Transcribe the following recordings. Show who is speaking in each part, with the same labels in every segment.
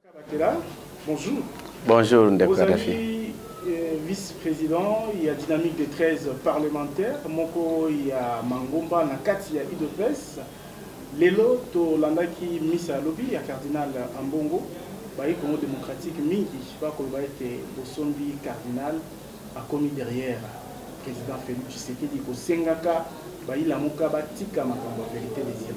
Speaker 1: Bonjour.
Speaker 2: Bonjour,
Speaker 1: Ndeko Kadafi. Vice-président, il y a dynamique de 13 parlementaires. Moko, il y a Mangomba, Nakati, il y a UDPS. Lelo, to landaki Missa Lobby, il y a Cardinal Ambongo. Baï Congo démocratique, Mingi, je sais pas qu'on va être Bosombi, Cardinal, a commis derrière. Président Félix Tshisekedi, ko Sengaka, Baï Lamoka, Batika, Makambo, vérité des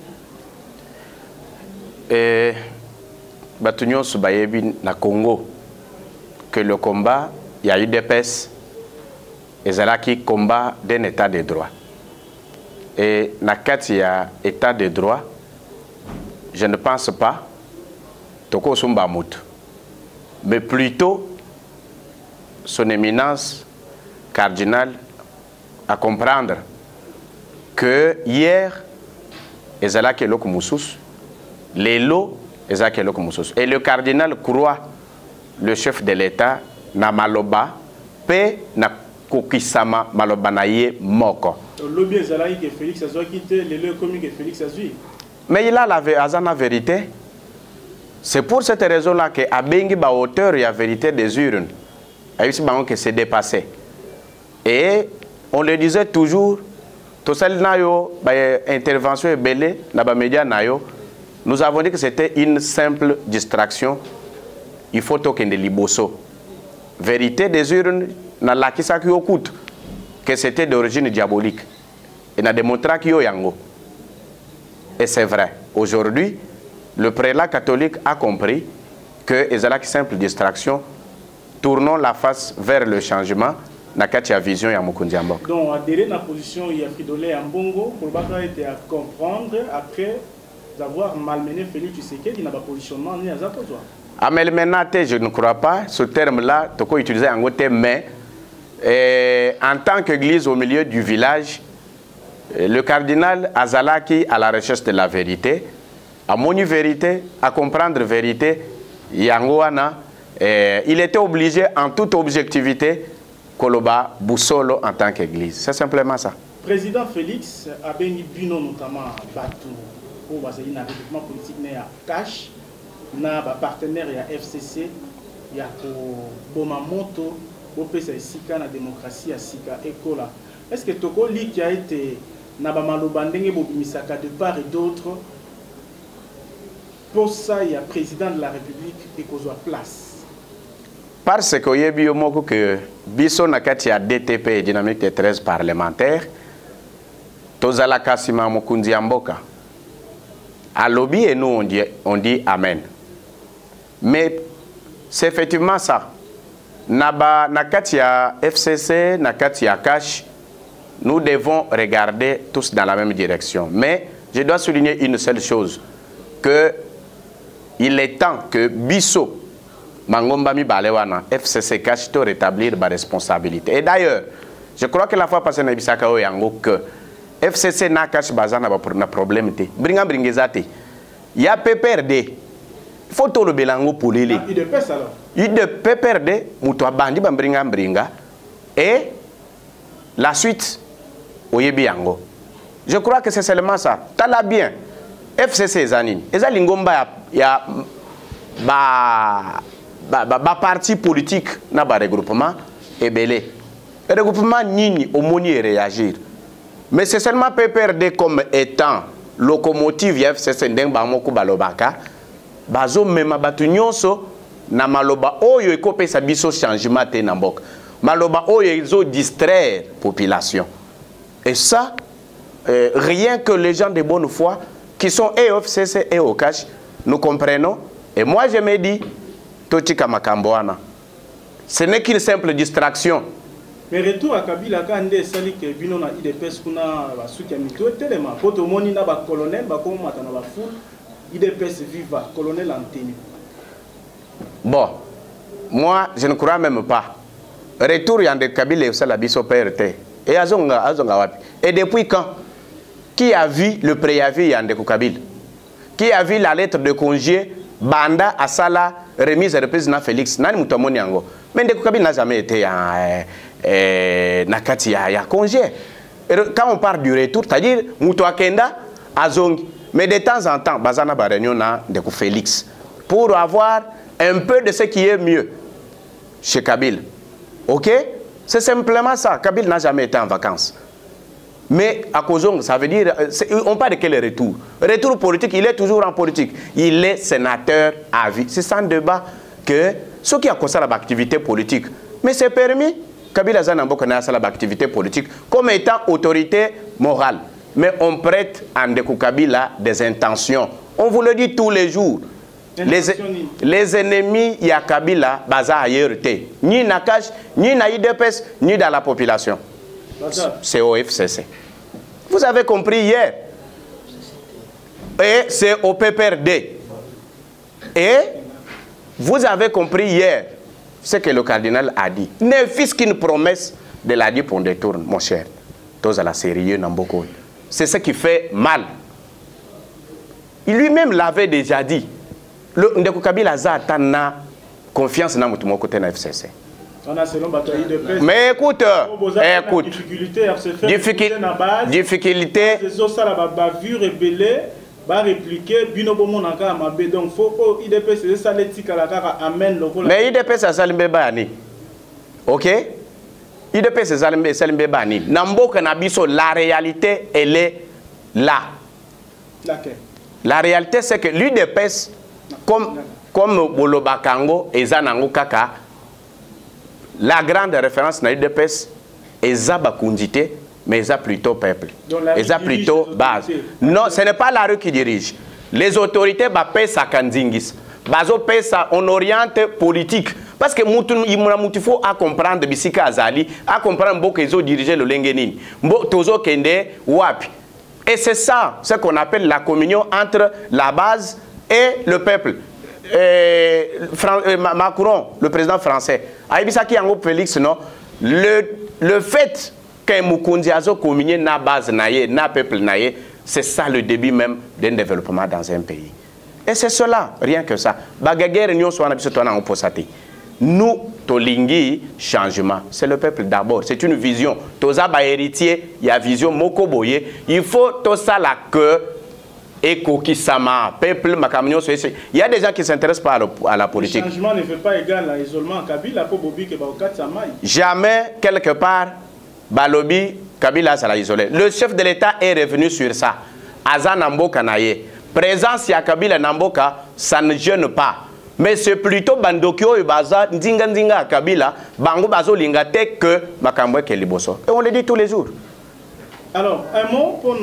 Speaker 2: yeux. Batunyo Subayebi na Congo que le combat, il y a eu des pèses et c'est qui combat d'un état de droit. Et il y a état de droit, je ne pense pas Toko Sumbamout, mais plutôt son éminence cardinale à comprendre que hier, Ezalaki Lokumoussous, les lots et le cardinal croit le chef de l'État na maloba pe na kokisama maloba na ye moko. Mais il a la vérité. C'est pour cette raison-là que Abengi ba hauteur et la vérité des urnes. Que c'est dépassé. Et on le disait toujours, tout ça nayo ba intervention belé na ba média nayo. Nous avons dit que c'était une simple distraction. Il faut token de liboso. Vérité des urnes, na lakisa ki okut que c'était d'origine diabolique. Et n'a démontré qu'il y a yango. Et c'est vrai. Aujourd'hui, le prélat catholique a compris que c'est une simple distraction. Tournons la face vers le changement. Nakatia vision ya Mukundi Ambok.
Speaker 1: Donc adhérer à la position il y a Fridolé Ambongo pour pas être à comprendre après d'avoir malmené Félix Tshisekedi n'a pas positionnement ni à Zakozwa.
Speaker 2: Amelmenate, je ne crois pas. Ce terme-là, tu peux utiliser en côté, mais en tant qu'église au milieu du village, le cardinal Azalaki à la recherche de la vérité, à moni vérité, à comprendre vérité, Yangoana, il était obligé en toute objectivité Koloba Boussolo en tant qu'église. C'est simplement ça.
Speaker 1: Président Félix a béni Bino notamment Batou. Pour un recrutement politique à cash, na partenaire ya FCC, ya Bomamoto, Bopesa Sika na démocratie à Sika Ekola. Est-ce que Toko Li qui a été na Bamalobandenge Bobimisaka de part et d'autre, pour ça il y a président de la République et qu'on soit place?
Speaker 2: Parce que y a que Biso Nakati a DTP dynamique de 13 parlementaires, Tozala Kasima Mukundi Amboka. À lobby et nous on dit Amen. Mais c'est effectivement ça. Nakatia FCC, Nakatia Cash, nous devons regarder tous dans la même direction. Mais je dois souligner une seule chose, que il est temps que Bisso, Mangombami Balewana, FCC Cash, de rétablir ma responsabilité. Et d'ailleurs, je crois que la fois passée, Nabisaka Yango, que FCC n'a caché bazana na problème te bringa bringezate ya PPRD il faut tout le belango pour les
Speaker 1: UDPS alors
Speaker 2: PPRD muto bandi bambringa bringa et la suite oyebi yango. Je crois que c'est seulement ça. Tala bien FCC zanini ezalingomba ya ba parti politique na ba regroupement ebele regroupement nini omoni réagir. Mais c'est seulement PPRD comme étant locomotive FCC ndeng bamoko balobaka bazo mema batu nyonso na maloba oyo ekopesa biso changement te na mboka maloba oyo ezo distraire population et ça rien que les gens de bonne foi qui sont et au FCC et au cash nous comprenons et moi je me dis totika makamboana ce n'est qu'une simple distraction.
Speaker 1: Mais retour à Kabila quand est sali que bino na IDPS kuna basuki ya mito telema poto moni na ba colonel ba ko mata na ba foule IDPS viva colonel Anteni.
Speaker 2: Bon, moi je ne crois même pas. Retour yande Kabila au la biso PRT. Et azonga wapi. Et depuis quand? Qui a vu le préavis yande Kabila? Qui a vu la lettre de congé banda asala remise de président Félix? Nani mutomoni yango? Mais Ndeko Kabila n'a jamais été nakati ya congé. Quand on parle du retour, c'est-à-dire Moutou Akenda, Azongi. Mais de temps en temps, Bazana Barenyo na Ndeko Félix. pour avoir un peu de ce qui est mieux chez Kabila. Ok? C'est simplement ça. Kabila n'a jamais été en vacances. Mais à Kozong, ça veut dire, on parle de quel retour? Retour politique, il est toujours en politique. Il est sénateur à vie. C'est sans débat que ceux qui ont constaté l'activité politique, mais c'est permis. Kabila Zanambo connaît l'activité politique comme étant autorité morale. Mais on prête à Ndekou Kabila des intentions. On vous le dit tous les jours. Les ennemis, il y a Kabila, baza ailleurs, ni Nakash, ni na IDPS, ni dans la population. C'est au FCC. Vous avez compris hier. Et c'est au PPRD. Et vous avez compris hier ce que le cardinal a dit. Ne fût-ce qu'une promesse de la dit pour détourner, mon cher. Tous à la sérieux, Namboko. C'est ce qui fait mal. Il lui-même l'avait déjà dit. Le Ndekou Kabila a confiance dans le côté de la FCC. Mais écoute, difficulté, mais IDPS a salimbe bani, ok? IDPS a salimbe bani. Namboka nabiso, la réalité elle est là. La réalité c'est que l'UDPS comme Bolobakango et Zanango Kaka, la grande référence dans l'UDPS est Zabakundité, mais ils ont plutôt peuple. Ils ont plutôt base. Non, ce n'est pas la rue qui dirige. Les autorités payent sa kandingis. Bazo paye ça en oriente politique. Parce que il faut comprendre Bisika Azali, à comprendre que ils ont dirigé le Lengenin. Tozo Kende, Wapi. Et c'est ça, ce qu'on appelle la communion entre la base et le peuple. Macron, le président français, Aïbisaki Yango Félix, non, le fait que Mukundi Azo communié na base naïe, na peuple naïe, c'est ça le début même d'un développement dans un pays. Et c'est cela, rien que ça. Bagaguer Nyon soit en posate. Nous, Tolingi, changement. C'est le peuple d'abord. C'est une vision. Tozaba héritier, il y a vision Mokoboye. Il faut tout ça là que Ekokisama, peuple, Makamignon, il y a des gens qui ne s'intéressent pas à la politique.
Speaker 1: Le changement ne fait pas égal à l'isolement. Kabila, Bobi,
Speaker 2: jamais, quelque part, Balobi, Kabila, ça l'a isolé. Le chef de l'État est revenu sur ça. Azan Namboka Naye. Présence ya Kabila Namboka, ça ne gêne pas. Mais c'est plutôt Bandokyo et Baza, Ndinga Kabila, Bango Bazo Lingate que Makambwe Keliboso. Et on le dit tous les jours.
Speaker 1: Alors, un mot pour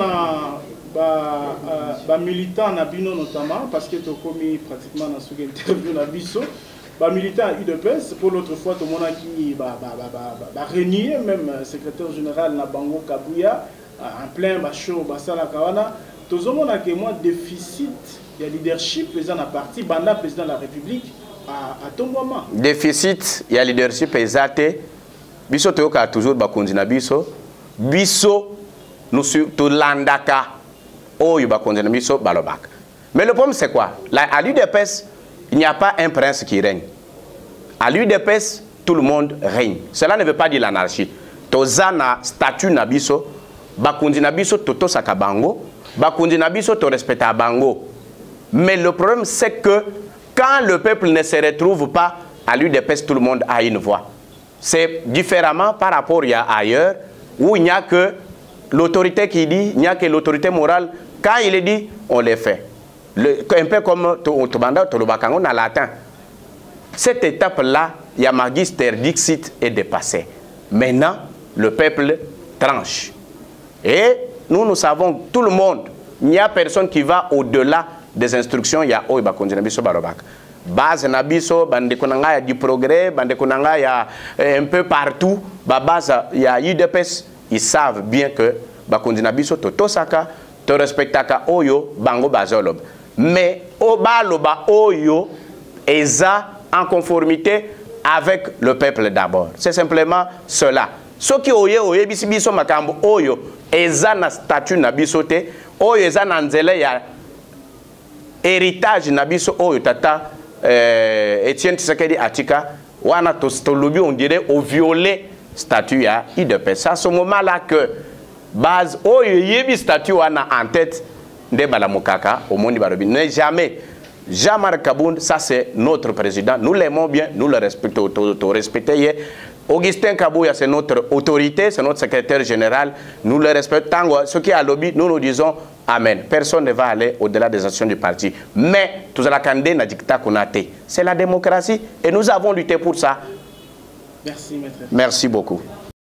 Speaker 1: les militants Nabino notamment, parce que tu as commis pratiquement dans ce interview Nabiso, les militants UDPS, pour l'autre fois, tout le monde qui a régné, même secrétaire général Nabango Kabouya, en plein show, Basala Kawana, tout le monde a un déficit de leadership, président de la partie, Banda, président de la République, à ton moment.
Speaker 2: Déficit, il y a leadership exact. Biso Toyoka toujours Bakundina Biso. Biso, nous sommes tout l'andaka. Oh, il va condamner Biso Balobak. Mais le problème, c'est quoi? À l'UDPS, il n'y a pas un prince qui règne. À l'UDPS, tout le monde règne. Cela ne veut pas dire l'anarchie. Tozana statut Nabiso, Bakundi Nabiso, Toto Sakabango, Bakundi Nabiso, to respecte à Bango. Mais le problème, c'est que quand le peuple ne se retrouve pas à l'UDPS, tout le monde a une voix. C'est différemment par rapport à ailleurs, où il n'y a que l'autorité qui dit, il n'y a que l'autorité morale. Quand il est dit, on le fait. Un peu comme Tobanda, Tolobakango, on a l'atteint. Cette étape-là, il y a Magister Dixit est dépassée. Maintenant, le peuple tranche. Et nous savons, tout le monde, il n'y a personne qui va au-delà des instructions. Il y a Oiba Kondinabiso Barobak. Base Nabiso, Bandekonanga, il y a du progrès, Bandekonanga, il y a un peu partout. Base, il y a UDPS, ils savent bien que Bakondinabiso, Totosaka, te respectaka Oyo, Bango Bazolob. Mais Obaloba Oyo, Eza en conformité avec le peuple d'abord. C'est simplement cela. Ce qui oye bisibiso makambo Oyo, Eza na statut nabisote, Oyo Eza na nzele ya héritage nabiso Oyo tata Etienne Tshisekedi Atika, wana tolobi on dirait au violet statut ya IDPS. À ce moment-là que base Oyo yebi statut wana en tête de Balamokaka au monde barobi. Ne jamais. Jean-Marc Kabound, ça c'est notre président. Nous l'aimons bien, nous le respectons, respectons. Augustin Kabouya, c'est notre autorité, c'est notre secrétaire général. Nous le respectons. Ce qui est à lobby, nous disons Amen. Personne ne va aller au-delà des actions du parti. Mais, tout ça, c'est la démocratie et nous avons lutté pour ça.
Speaker 1: Merci, maître.
Speaker 2: Merci beaucoup.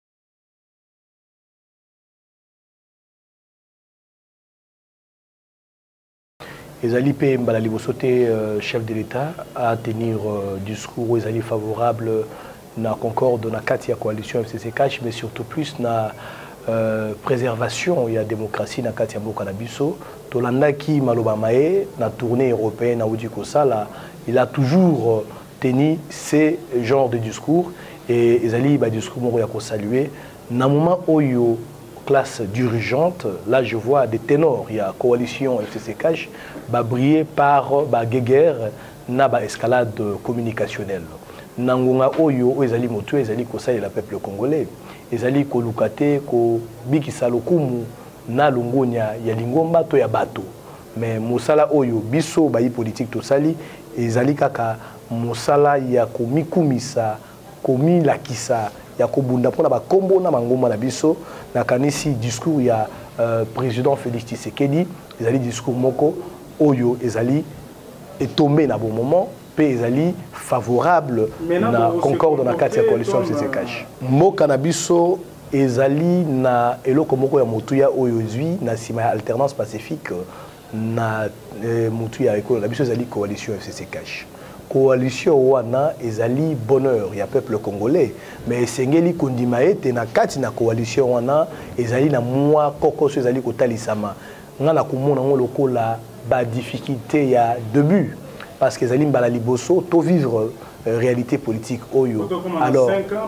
Speaker 3: Ezali P. Mbalali Bosoté, chef de l'État, à tenir discours Ezali favorable na concorde na Katia coalition FCC-CACH, mais surtout plus na préservation et la démocratie na Katia Mboka na biso. Tolanda ki Maloba Mae, na tournée européenne na Oudiko Sala, il a toujours tenu ces genres de discours et Ezali ba discours moko ya ko saluer na moment oyo classe dirigeante, là je vois des ténors, il y a coalition FCC-CACH, brillé par Guéguerre, na escalade communicationnelle. Nangonga oyo, ezali motu, ezali kosai la peuple congolais, ezali kolukate, ko bikisa lokumu, na longonya, ya lingomba to ya bato. Mais mosala oyo, biso bayi politique to sali, ezali kaka mosala ya komikumisa, komilakisa, ya kobunda pona ba kombo na mangoma na biso na kanisi discours ya président Félix Tshisekedi ezali discours moko oyo ezali est tombé na bon moment pe ezali favorable na concorde na kati ya coalition FCC-CACH mboka na biso ezali na eloko moko ya motuya oyo zwi na sima ya alternance pacifique na motuya ekolo na biso ezali coalition FCC-CACH. Coalition wana ezali bonheur ya peuple congolais mais esengeli kondima ete na kati na coalition wana ezali na mwa kokoso ezali kotalisama nga na komona ngo lokola ba difficulté ya début parce que ezali mbala liboso to vivre réalité politique oyo alors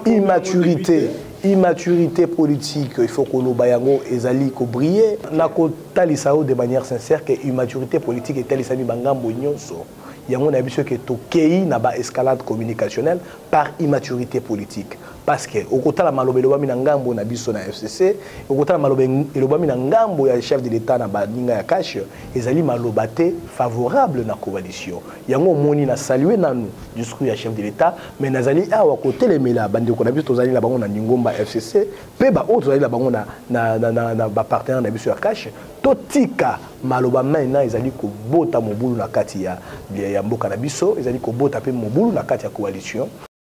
Speaker 3: immaturité politique il faut que loba yango ezali ko briller na kotalisa de manière sincère que immaturité politique etalisami bangambo nyonso. Il y a un avis que Tokei n'a pas escalade communicationnelle par immaturité politique. Parce que au côté de la malobe lobami nangambo na biso na FCC, au côté de la malobe lobami nangambo ya chef de l'État na baninga ya cash, ezali malobate favorable na coalition. Yango moni na saluer nanu discours ya chef de l'État, mais nazali awa côté les mela bande ko na biso tozali la bango na Ningomba FCC, pe ba autres tozali la bango na ba partenaire na biso ya cash. Totika maloba maina ezali ko bota mobulu na kati ya mboka na biso ezali ko bota pe mobulu na kati ya coalition.